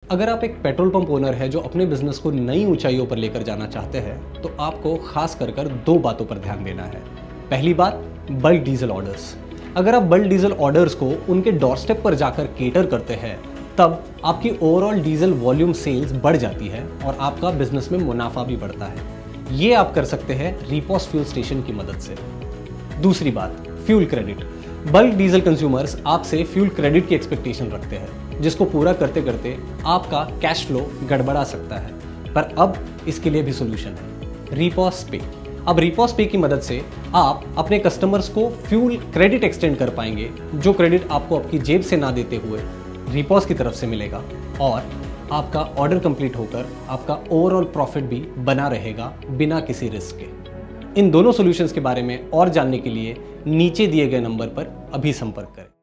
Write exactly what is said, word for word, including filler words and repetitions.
अगर आप एक पेट्रोल पंप ओनर है जो अपने बिजनेस को नई ऊंचाइयों पर लेकर जाना चाहते हैं तो आपको खास कर कर दो बातों पर ध्यान देना है। पहली बात, बल्क डीजल ऑर्डर्स। अगर आप बल्क डीजल ऑर्डर्स को उनके डोरस्टेप पर जाकर केटर करते हैं तब आपकी ओवरऑल डीजल वॉल्यूम सेल्स बढ़ जाती है और आपका बिजनेस में मुनाफा भी बढ़ता है। ये आप कर सकते हैं रिपोस फ्यूल स्टेशन की मदद से। दूसरी बात, fuel credit. Bulk diesel consumers आपसे फ्यूल क्रेडिट की एक्सपेक्टेशन रखते हैं, जिसको पूरा करते करते आपका कैश फ्लो गड़बड़ा सकता है। पर अब इसके लिए भी सोल्यूशन है, रिपोस पे। अब रिपोस पे की मदद से आप अपने कस्टमर्स को फ्यूल क्रेडिट एक्सटेंड कर पाएंगे, जो क्रेडिट आपको आपकी जेब से ना देते हुए रिपोस की तरफ से मिलेगा और आपका ऑर्डर कंप्लीट होकर आपका ओवरऑल प्रॉफिट भी बना रहेगा बिना किसी रिस्क के। इन दोनों सॉल्यूशंस के बारे में और जानने के लिए नीचे दिए गए नंबर पर अभी संपर्क करें।